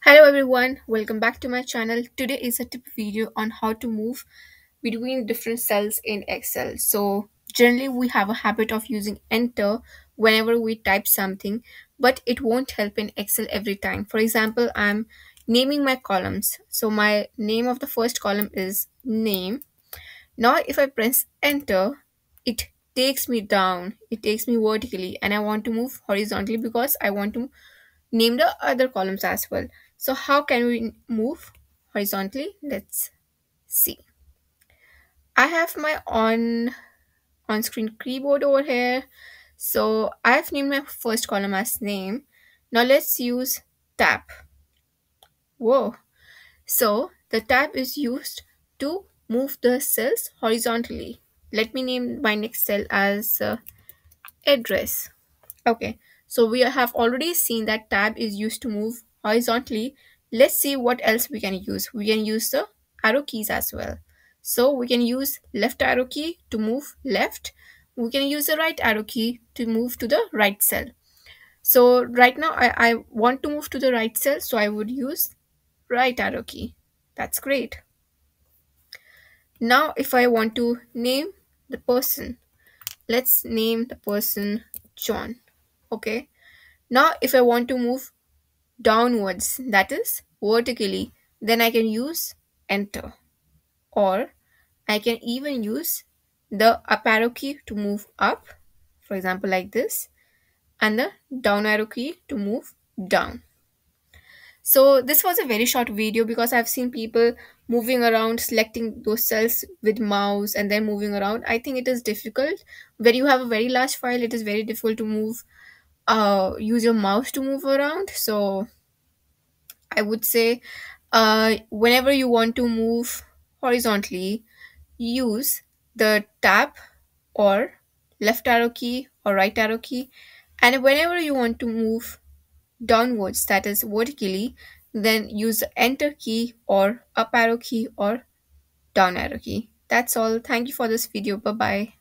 Hello everyone, welcome back to my channel. Today is a tip video on how to move between different cells in Excel. So generally we have a habit of using enter whenever we type something, but it won't help in Excel every time. For example, I'm naming my columns. So my name of the first column is name. Now if I press enter, it takes me down, it takes me vertically, and I want to move horizontally because I want to name the other columns as well. So how can we move horizontally? Let's see. I have my on-screen keyboard over here. So I've named my first column as name. Now let's use tab. Whoa. So the tab is used to move the cells horizontally. Let me name my next cell as address. Okay, so we have already seen that tab is used to move horizontally. Let's see what else we can use. We can use the arrow keys as well. So we can use left arrow key to move left. We can use the right arrow key to move to the right cell. So right now I want to move to the right cell, so I would use right arrow key. That's great. Now if I want to name the person, let's name the person John. Okay. Now if I want to move downwards, that is vertically, then I can use enter, or I can even use the up arrow key to move up, for example like this, and the down arrow key to move down. So this was a very short video because I've seen people moving around, selecting those cells with mouse and then moving around. I think it is difficult. When you have a very large file, it is very difficult to move, use your mouse to move around. So I would say whenever you want to move horizontally, use the tab or left arrow key or right arrow key. And whenever you want to move downwards, that is vertically, then use the enter key or up arrow key or down arrow key. That's all. Thank you for this video. Bye bye.